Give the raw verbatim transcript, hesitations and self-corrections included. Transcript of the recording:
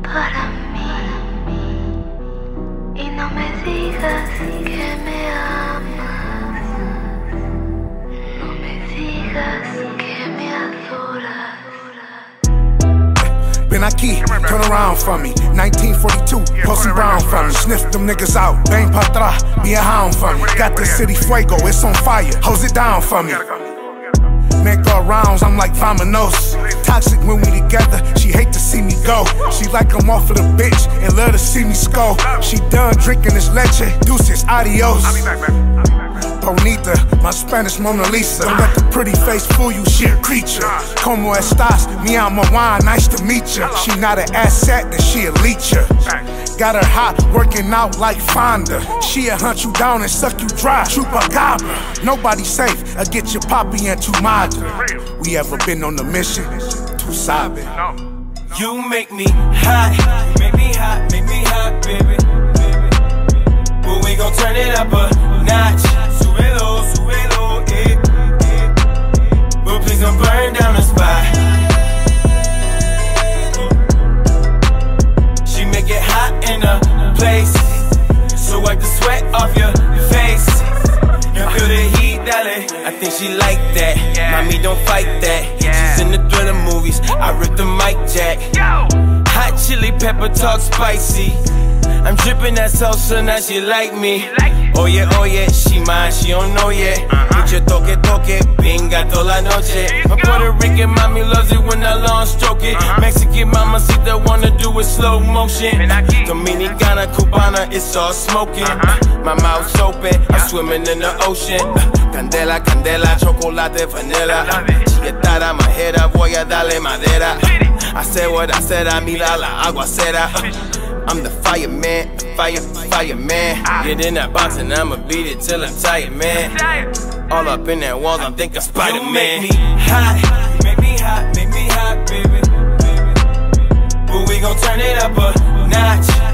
para mí. Y no me digas que me amas. No me digas que me adoras. Been aquí, turn around for me. nineteen forty-two, Pussy Brown for me. Sniff them niggas out, bang pa' atrás, be a hound for me. Got this city fuego, it's on fire, hose it down for me. Make all rounds, I'm like Vamonos. Toxic when we together, she hate to see me go. She like I'm off of the bitch and love to see me score. She done drinking this leche, deuces, adios. Bonita, my Spanish Mona Lisa. Don't let the pretty face fool you, she a creature. Como estas, mi amo Juan, nice to meet ya. She not an asset, then she a leecher. Got her hot, working out like Fonda. She'll hunt you down and suck you dry, chupacabra. Nobody safe, I get your poppy and tu madre. We ever been on a mission? Tu sabe. You make me hot, make me hot, make me hot, baby. But we gon' turn it up a notch. Súbelo, súbelo, eh, eh. But please don't burn down the spot. She make it hot in a place, so wipe the sweat off your face. You feel the heat, dale. I think she like that. Mommy, don't fight that. She's in the thriller movies, I rip the mic jack. Hot chili pepper talk spicy. I'm dripping that salsa, now she like me. Oh yeah, oh yeah, she mine, she don't know yet. Get your toque, toque, pinga toda la noche. My Puerto Rican mommy loves it when I long stroke it. Mexican mamacita wanna do it slow motion. Dominicana, Cubana, it's all smoking. My mouth's open, I'm swimming in the ocean. Candela, candela, chocolate, vanilla. Chilletada, majera, voy a darle madera. I said what I said, I mira la aguacera. I'm the fireman, fire, fireman. Get in that box and I'ma beat it till I'm tired, man. All up in that walls, I'm thinking Spider-Man. You make me hot, make me hot, make me hot, baby. But we gon' turn it up a notch.